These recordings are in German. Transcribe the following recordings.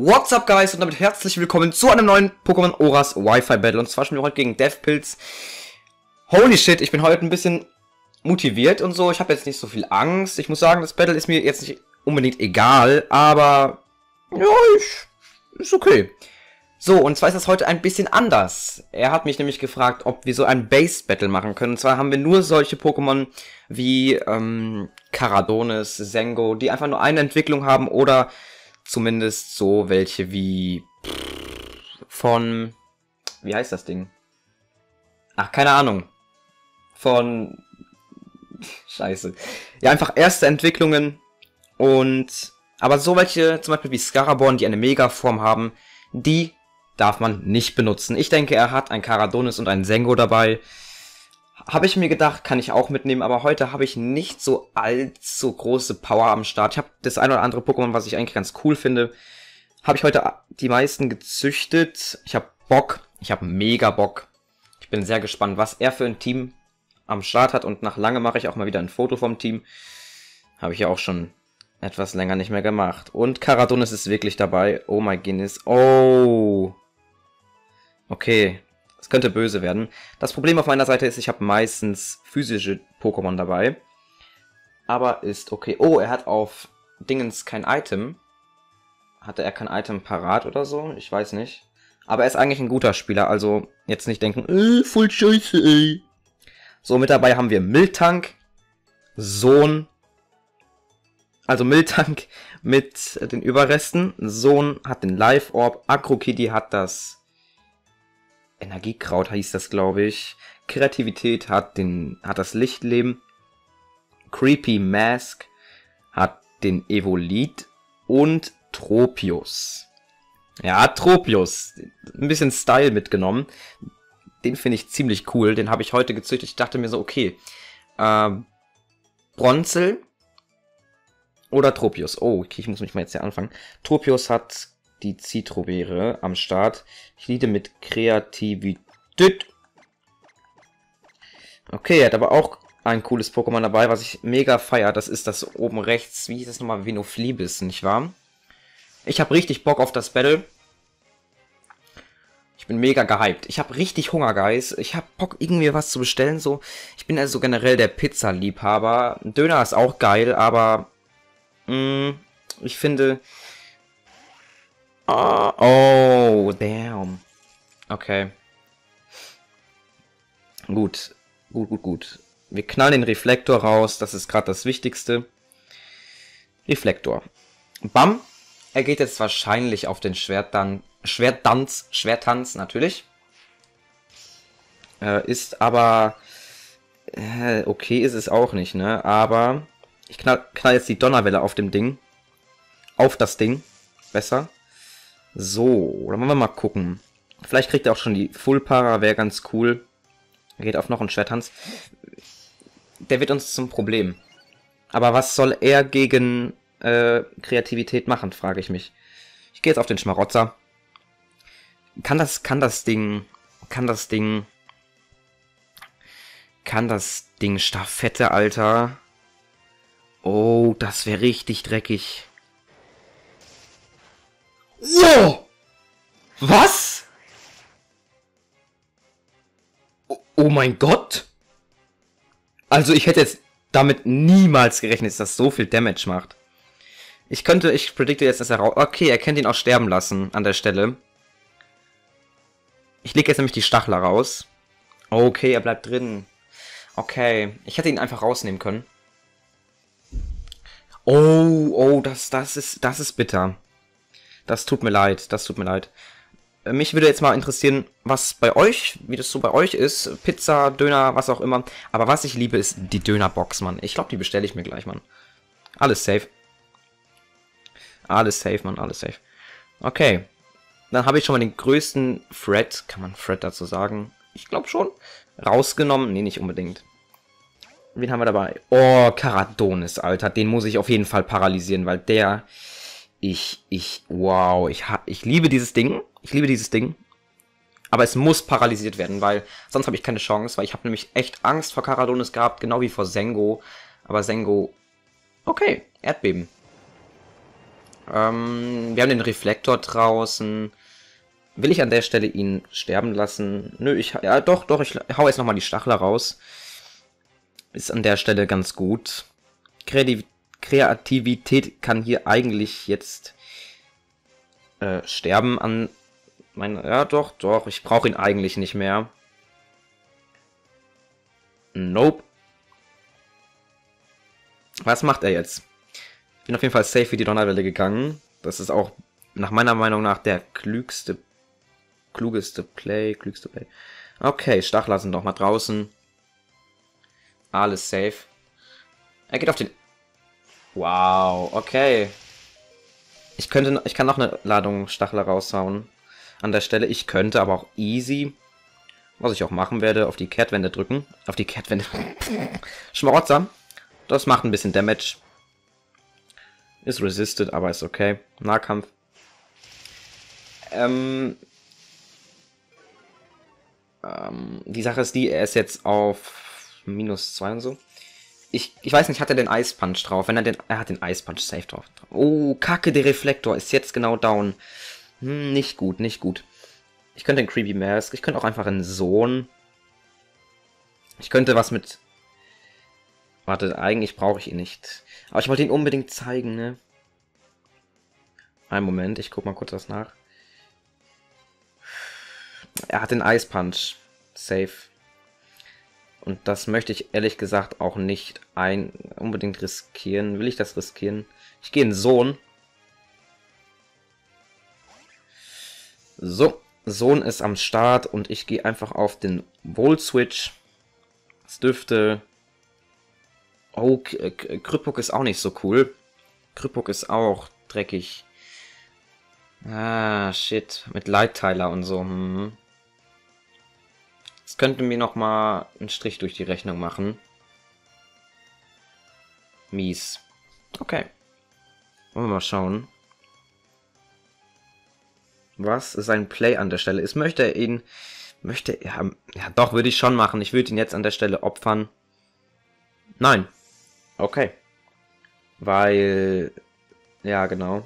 What's up, guys, und damit herzlich willkommen zu einem neuen Pokémon Oras Wi-Fi Battle. Und zwar spielen wir heute gegen Deathpilz. Holy shit, ich bin heute ein bisschen motiviert und so. Ich habe jetzt nicht so viel Angst. Ich muss sagen, das Battle ist mir jetzt nicht unbedingt egal, aber ja, ist okay. So, und zwar ist das heute ein bisschen anders. Er hat mich nämlich gefragt, ob wir so ein Base-Battle machen können. Und zwar haben wir nur solche Pokémon wie Caradonis, Zengo, die einfach nur eine Entwicklung haben oder zumindest so welche wie von... Wie heißt das Ding? Ach, keine Ahnung. Von... Scheiße. Ja, einfach erste Entwicklungen und... Aber so welche, zum Beispiel wie Scaraborn, die eine Megaform haben, die darf man nicht benutzen. Ich denke, er hat ein Caradonis und ein Zengo dabei. Habe ich mir gedacht, kann ich auch mitnehmen, aber heute habe ich nicht so allzu große Power am Start. Ich habe das ein oder andere Pokémon, was ich eigentlich ganz cool finde. Habe ich heute die meisten gezüchtet. Ich habe Bock, ich habe mega Bock. Ich bin sehr gespannt, was er für ein Team am Start hat. Und nach lange mache ich auch mal wieder ein Foto vom Team. Habe ich ja auch schon etwas länger nicht mehr gemacht. Und Caradonis ist wirklich dabei. Oh my goodness. Oh. Okay. Es könnte böse werden. Das Problem auf meiner Seite ist, ich habe meistens physische Pokémon dabei. Aber ist okay. Oh, er hat auf Dingens kein Item. Hatte er kein Item parat oder so? Ich weiß nicht. Aber er ist eigentlich ein guter Spieler. Also jetzt nicht denken, voll scheiße, ey. So, mit dabei haben wir Miltank, Sohn. Also Miltank mit den Überresten. Sohn hat den Life Orb. Akrokidi hat das Energiekraut, hieß das, glaube ich. Kreativität hat das Lichtleben. Creepy Mask hat den Evolit. Und Tropius. Ja, Tropius. Ein bisschen Style mitgenommen. Den finde ich ziemlich cool. Den habe ich heute gezüchtet. Ich dachte mir so, okay. Bronzel oder Tropius. Oh, okay, ich muss mich mal jetzt hier anfangen. Tropius hat die Zitrobeere am Start. Ich liebe mit Kreativität. Okay, er hat aber auch ein cooles Pokémon dabei, was ich mega feiere. Das ist das oben rechts. Wie hieß das nochmal? Venoflebis, nicht wahr? Ich habe richtig Bock auf das Battle. Ich bin mega gehypt. Ich habe richtig Hunger, Guys. Ich habe Bock, irgendwie was zu bestellen. So, ich bin also generell der Pizza-Liebhaber. Döner ist auch geil, aber ich finde... Oh, damn. Okay. Gut. Gut. Wir knallen den Reflektor raus. Das ist gerade das Wichtigste. Reflektor. Bam. Er geht jetzt wahrscheinlich auf den Schwerttanz, natürlich. Ist aber... okay ist es auch nicht, ne? Aber ich knall jetzt die Donnerwelle auf dem Ding. Auf das Ding. Besser. So, dann wollen wir mal gucken. Vielleicht kriegt er auch schon die Full-Para, wäre ganz cool. Er geht auf noch einen Schwerttanz. Der wird uns zum Problem. Aber was soll er gegen Kreativität machen, frage ich mich. Ich gehe jetzt auf den Schmarotzer. Kann das Ding Stafette, Alter? Oh, das wäre richtig dreckig. Wow! Was? Oh mein Gott! Also ich hätte jetzt damit niemals gerechnet, dass das so viel Damage macht. Ich predikte jetzt, dass er raus... Okay, er könnte ihn auch sterben lassen an der Stelle. Ich lege jetzt nämlich die Stachler raus. Okay, er bleibt drin. Okay, ich hätte ihn einfach rausnehmen können. Oh, das ist bitter. Das tut mir leid. Mich würde jetzt mal interessieren, was bei euch, wie das so bei euch ist. Pizza, Döner, was auch immer. Aber was ich liebe, ist die Dönerbox, Mann. Ich glaube, die bestelle ich mir gleich, Mann. Alles safe. Alles safe, Mann, alles safe. Okay. Dann habe ich schon mal den größten Threat, kann man Threat dazu sagen? Ich glaube schon. Rausgenommen. Nee, nicht unbedingt. Wen haben wir dabei? Oh, Caradonis, Alter. Den muss ich auf jeden Fall paralysieren, weil der... Wow, ich liebe dieses Ding. Aber es muss paralysiert werden, weil sonst habe ich keine Chance, weil ich habe nämlich echt Angst vor Caradonis gehabt, genau wie vor Zengo. Aber Zengo... Okay, Erdbeben. Wir haben den Reflektor draußen. Will ich an der Stelle ihn sterben lassen? Nö, ja, doch, ich hau jetzt nochmal die Stachler raus. Ist an der Stelle ganz gut. Kreativität kann hier eigentlich jetzt sterben an mein... Ja, doch, ich brauche ihn eigentlich nicht mehr. Nope. Was macht er jetzt? Ich bin auf jeden Fall safe für die Donnerwelle gegangen. Das ist auch nach meiner Meinung nach der klügste Play. Okay, Stachler sind doch mal draußen. Alles safe. Er geht auf den... Wow, okay. Ich kann noch eine Ladung Stachler raushauen. An der Stelle. Ich könnte aber auch easy, was ich auch machen werde, auf die Kehrtwende drücken. Auf die Kehrtwende. Schmarotzer. Das macht ein bisschen Damage. Ist resisted, aber ist okay. Nahkampf. Die Sache ist die, er ist jetzt auf -2 und so. Ich weiß nicht, hat er den Ice Punch drauf? Wenn er hat den Ice Punch safe drauf. Oh, kacke, der Reflektor ist jetzt genau down. Nicht gut. Ich könnte den Creepy Mask, ich könnte auch einfach einen Sohn. Ich könnte was mit... Warte, eigentlich brauche ich ihn nicht. Aber ich wollte ihn unbedingt zeigen, ne? Einen Moment, ich guck mal kurz was nach. Er hat den Ice Punch. Safe. Und das möchte ich ehrlich gesagt auch nicht unbedingt riskieren. Will ich das riskieren? Ich gehe in Sohn. So, Sohn ist am Start und ich gehe einfach auf den Volt Switch. Das dürfte... Oh, Krüppuk ist auch nicht so cool. Krüppuk ist auch dreckig. Ah, shit. Mit Leitteiler und so. Das könnte mir noch mal einen Strich durch die Rechnung machen. Mies. Okay. Wollen wir mal schauen. Was ist ein Play an der Stelle ist? Möchte er ihn... Ja, doch, würde ich schon machen. Ich würde ihn jetzt an der Stelle opfern. Nein. Okay. Weil... Ja, genau.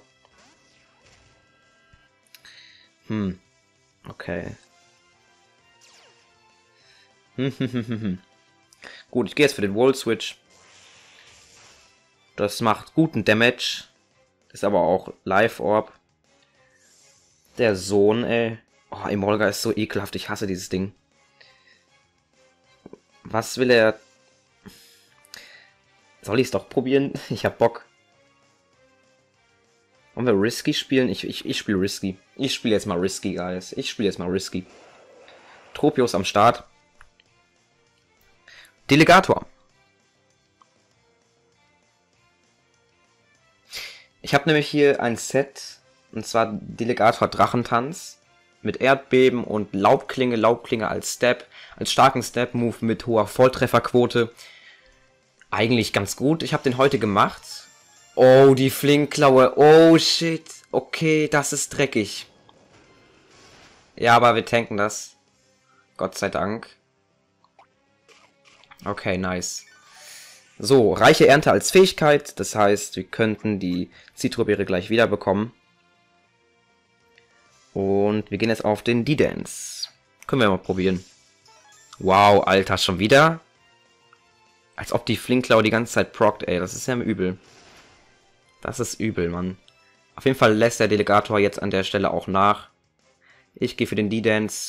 Okay. Gut, ich gehe jetzt für den Wall Switch. Das macht guten Damage. Ist aber auch Life Orb. Der Sohn, ey. Oh, Emolga ist so ekelhaft. Ich hasse dieses Ding. Was will er... Soll ich es doch probieren? Ich hab Bock. Wollen wir Risky spielen? Ich spiele Risky. Ich spiele jetzt mal Risky, Guys. Ich spiele jetzt mal Risky. Tropius am Start. Delegator. Ich habe nämlich hier ein Set, und zwar Delegator Drachentanz mit Erdbeben und Laubklinge als Step, als starken Step-Move mit hoher Volltrefferquote. Eigentlich ganz gut. Ich habe den heute gemacht. Oh, die Flinkklaue. Oh, shit. Okay, das ist dreckig. Ja, aber wir tanken das. Gott sei Dank. Okay, nice. So, reiche Ernte als Fähigkeit. Das heißt, wir könnten die Zitrobeere gleich wieder bekommen. Und wir gehen jetzt auf den D-Dance. Können wir mal probieren. Wow, Alter, schon wieder? Als ob die Flinkklaue die ganze Zeit prockt, ey. Das ist ja übel. Das ist übel, Mann. Auf jeden Fall lässt der Delegator jetzt an der Stelle auch nach. Ich gehe für den D-Dance.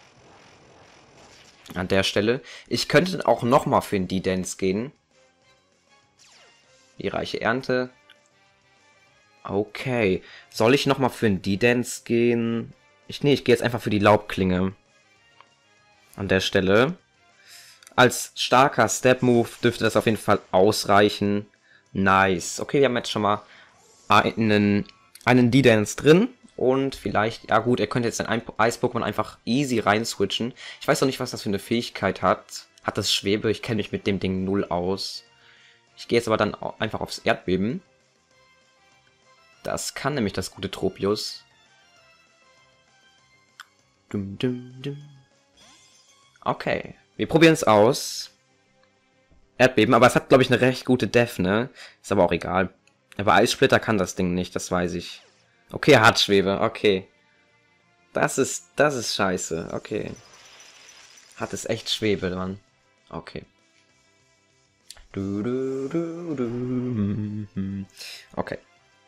An der Stelle. Ich könnte auch nochmal für den D-Dance gehen. Die reiche Ernte. Okay. Soll ich nochmal für den D-Dance gehen? Ich gehe jetzt einfach für die Laubklinge. An der Stelle. Als starker Step-Move dürfte das auf jeden Fall ausreichen. Nice. Okay, wir haben jetzt schon mal einen D-Dance drin. Und vielleicht, ja gut, er könnte jetzt ein Eis-Pokémon einfach easy rein switchen. Ich weiß noch nicht, was das für eine Fähigkeit hat. Hat das Schwebe? Ich kenne mich mit dem Ding null aus. Ich gehe jetzt aber dann einfach aufs Erdbeben. Das kann nämlich das gute Tropius. Okay, wir probieren es aus. Erdbeben, aber es hat, glaube ich, eine recht gute Def, ne? Ist aber auch egal. Aber Eissplitter kann das Ding nicht, das weiß ich. Okay, Hartschwebe, okay. Das ist scheiße, okay. Hat es echt Schwebe, Mann. Okay. Okay.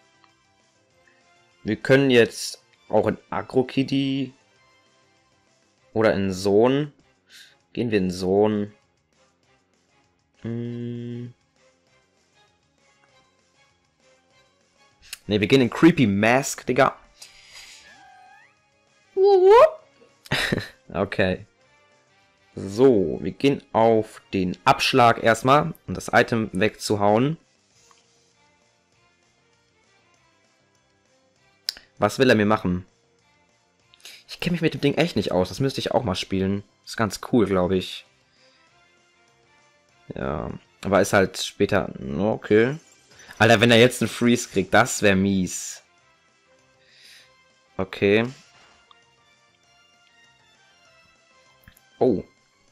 Wir können jetzt auch in Agro-Kitty oder in Zone. Gehen wir in Zone. Ne, wir gehen in Creepy Mask, Digga. Okay. So, wir gehen auf den Abschlag erstmal, um das Item wegzuhauen. Was will er mir machen? Ich kenne mich mit dem Ding echt nicht aus. Das müsste ich auch mal spielen. Ist ganz cool, glaube ich. Ja, aber ist halt später... Okay. Alter, wenn er jetzt einen Freeze kriegt, das wäre mies. Okay. Oh.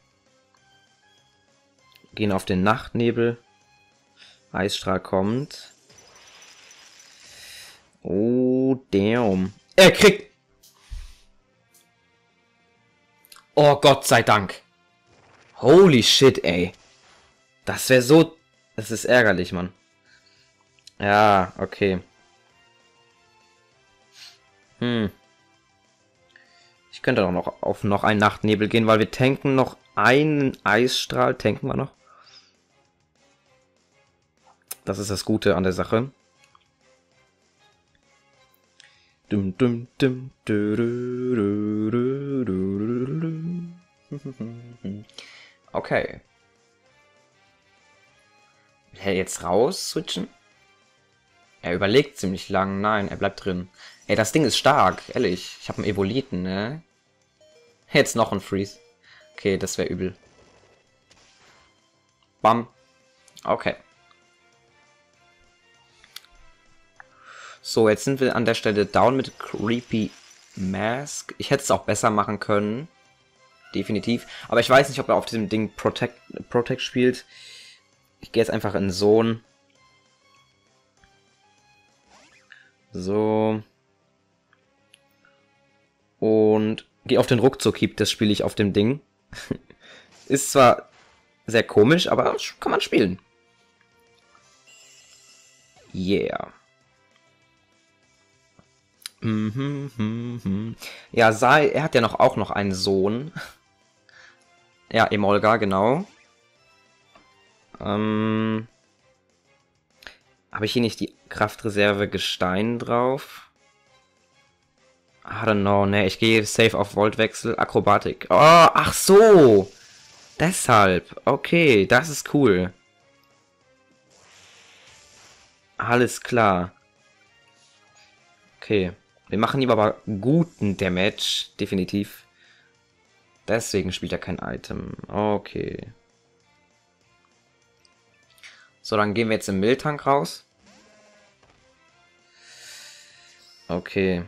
Gehen auf den Nachtnebel. Eisstrahl kommt. Oh, damn. Er kriegt... Oh, Gott sei Dank. Holy shit, ey. Das wäre so... Das ist ärgerlich, Mann. Ja, okay. Ich könnte auch noch auf noch einen Nachtnebel gehen, weil wir tanken noch einen Eisstrahl. Tanken wir noch. Das ist das Gute an der Sache. Okay. Will er jetzt raus switchen? Er überlegt ziemlich lang. Nein, er bleibt drin. Ey, das Ding ist stark, ehrlich. Ich habe einen Evoliten, ne? Jetzt noch ein Freeze. Okay, das wäre übel. Bam. Okay. So, jetzt sind wir an der Stelle down mit Creepy Mask. Ich hätte es auch besser machen können. Definitiv. Aber ich weiß nicht, ob er auf diesem Ding Protect spielt. Ich gehe jetzt einfach in Zone. So. Und gehe auf den Ruckzuck-Hieb. Das spiele ich auf dem Ding. Ist zwar sehr komisch, aber kann man spielen. Yeah. Ja, Sai, er hat ja auch noch einen Sohn. Ja, Emolga, genau. Habe ich hier nicht die Kraftreserve Gestein drauf? I don't know, ne, ich gehe safe auf Voltwechsel, Akrobatik. Oh, ach so! Deshalb, okay, das ist cool. Alles klar. Okay, wir machen ihm aber guten Damage, definitiv. Deswegen spielt er kein Item. Okay. So, dann gehen wir jetzt im Miltank raus. Okay.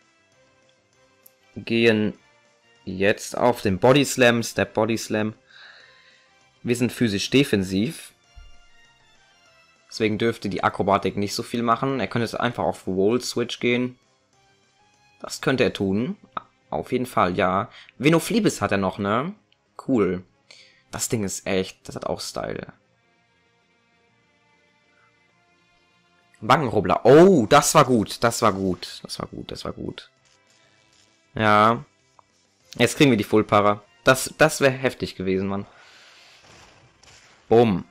Gehen jetzt auf den Body Slam, Step Body Slam. Wir sind physisch defensiv. Deswegen dürfte die Akrobatik nicht so viel machen. Er könnte jetzt einfach auf Roll Switch gehen. Das könnte er tun. Auf jeden Fall, ja. Venoflebis hat er noch, ne? Cool. Das Ding ist echt, das hat auch Style. Wangenrubbler. Oh, das war gut. Das war gut. Das war gut. Das war gut. Ja. Jetzt kriegen wir die Full-Para. Das wäre heftig gewesen, Mann. Bumm.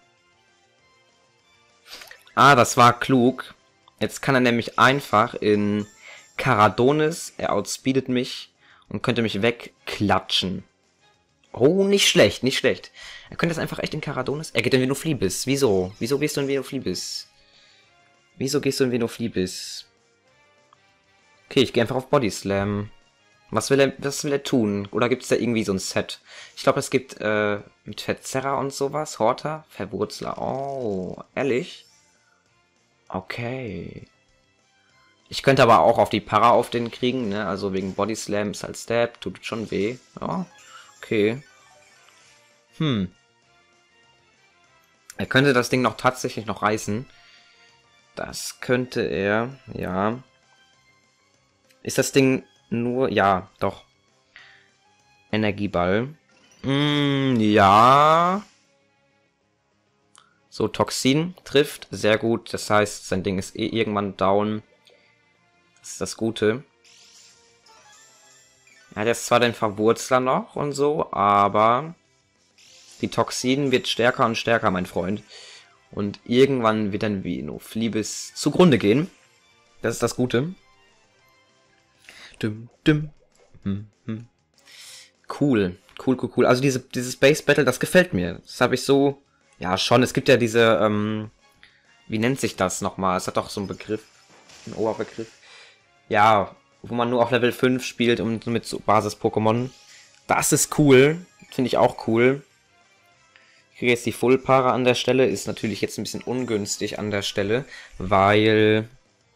Ah, das war klug. Jetzt kann er nämlich einfach in Caradonis, er outspeedet mich und könnte mich wegklatschen. Oh, nicht schlecht, nicht schlecht. Er könnte jetzt einfach echt in Caradonis... Er geht in Venoflebis. Wieso? Wieso gehst du in Venoflebis? Wieso gehst du in Venoflebis? Okay, ich gehe einfach auf Body Slam. Was will er tun? Oder gibt es da irgendwie so ein Set? Ich glaube, es gibt mit Verzerrer und sowas. Horta, Verwurzler. Oh, ehrlich? Okay. Ich könnte aber auch auf die Para auf den kriegen, ne? Also wegen Body Slam ist halt Stab, tut schon weh. Ja, okay. Er könnte das Ding noch tatsächlich noch reißen. Das könnte er, ja. Ist das Ding nur, ja, doch. Energieball. Ja. So, Toxin trifft, sehr gut. Das heißt, sein Ding ist eh irgendwann down. Das ist das Gute. Er hat jetzt zwar den Verwurzler noch und so, aber die Toxin wird stärker und stärker, mein Freund. Und irgendwann wird dann Venoflibis zugrunde gehen. Das ist das Gute. Dum, dum. Cool. Cool. Also dieses Base Battle, das gefällt mir. Das habe ich so... Ja, schon. Es gibt ja diese... wie nennt sich das nochmal? Es hat doch so einen Begriff. Einen Oberbegriff. Ja, wo man nur auf Level 5 spielt und mit so Basis-Pokémon. Das ist cool. Finde ich auch cool. Ich kriege jetzt die Full-Para an der Stelle. Ist natürlich jetzt ein bisschen ungünstig an der Stelle, weil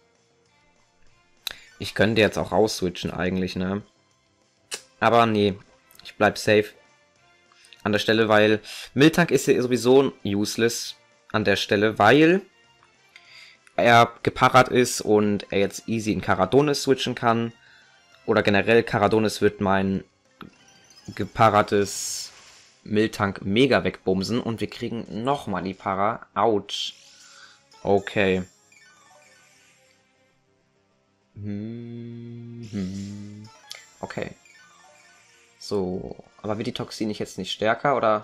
ich könnte jetzt auch rausswitchen eigentlich, ne? Aber nee, ich bleib safe an der Stelle, weil Miltank ist ja sowieso useless an der Stelle, weil er geparert ist und er jetzt easy in Caradonis switchen kann. Oder generell Caradonis wird mein geparates Miltank mega wegbumsen und wir kriegen nochmal die Para. Autsch. Okay. Okay. So, aber wird die Toxin nicht jetzt nicht stärker, oder?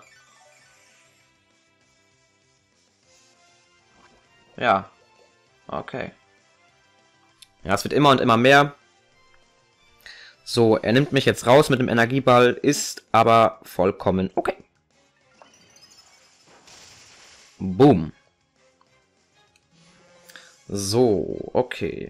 Ja. Okay. Ja, es wird immer und immer mehr. So, er nimmt mich jetzt raus mit dem Energieball, ist aber vollkommen okay. Boom. So, okay.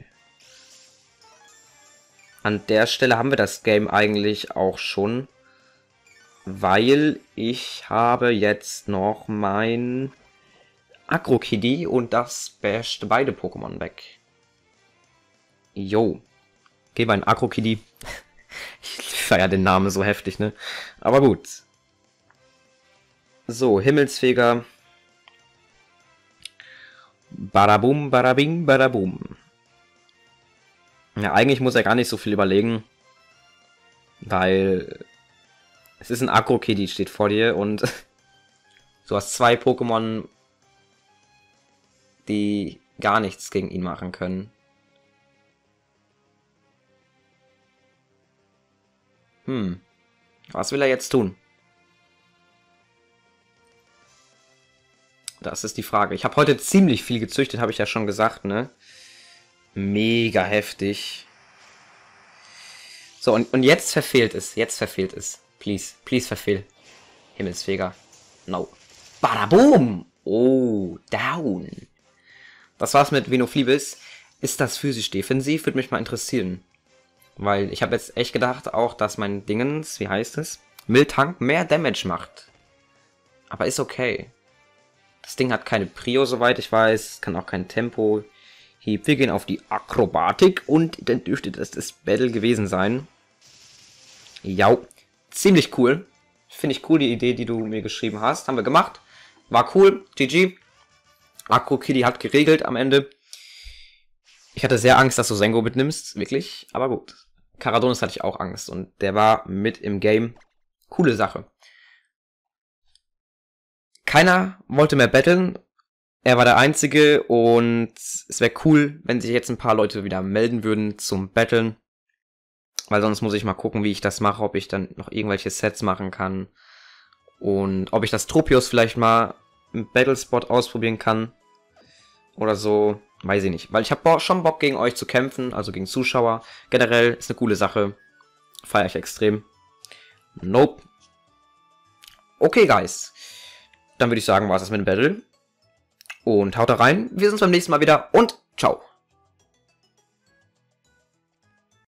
An der Stelle haben wir das Game eigentlich auch schon, weil ich habe jetzt noch mein Aggro-Kiddy und das basht beide Pokémon weg. Jo. Geh mein Aggro-Kiddy. Ich feiere den Namen so heftig, ne? Aber gut. So, Himmelsfeger. Badabum, badabing, badabum. Ja, eigentlich muss er gar nicht so viel überlegen. Weil es ist ein Aggro-Kiddy, steht vor dir und du hast zwei Pokémon, die gar nichts gegen ihn machen können. Was will er jetzt tun? Das ist die Frage. Ich habe heute ziemlich viel gezüchtet, habe ich ja schon gesagt, ne? Mega heftig. So, und jetzt verfehlt es. Jetzt verfehlt es. Please, please verfehl. Himmelsfeger. No. Badaboom! Oh, down. Das war's mit Venoflibis. Ist das physisch defensiv? Würde mich mal interessieren. Weil ich habe jetzt echt gedacht auch, dass mein Dingens, wie heißt es? Miltank mehr Damage macht. Aber ist okay. Das Ding hat keine Prio, soweit ich weiß. Kann auch kein Tempo. Wir gehen auf die Akrobatik und dann dürfte das Battle gewesen sein. Ja, ziemlich cool. Finde ich cool, die Idee, die du mir geschrieben hast. Haben wir gemacht. War cool. GG. Aggro-Kiddy hat geregelt am Ende. Ich hatte sehr Angst, dass du Sengo mitnimmst. Wirklich. Aber gut. Caradonis hatte ich auch Angst. Und der war mit im Game. Coole Sache. Keiner wollte mehr battlen. Er war der Einzige. Und es wäre cool, wenn sich jetzt ein paar Leute wieder melden würden zum Battlen. Weil sonst muss ich mal gucken, wie ich das mache. Ob ich dann noch irgendwelche Sets machen kann. Und ob ich das Tropius vielleicht mal im Battlespot ausprobieren kann. Oder so. Weiß ich nicht. Weil ich habe schon Bock, gegen euch zu kämpfen. Also gegen Zuschauer. Generell ist eine coole Sache. Feiere ich extrem. Nope. Okay, Guys. Dann würde ich sagen, war es das mit dem Battle. Und haut da rein. Wir sehen uns beim nächsten Mal wieder. Und ciao.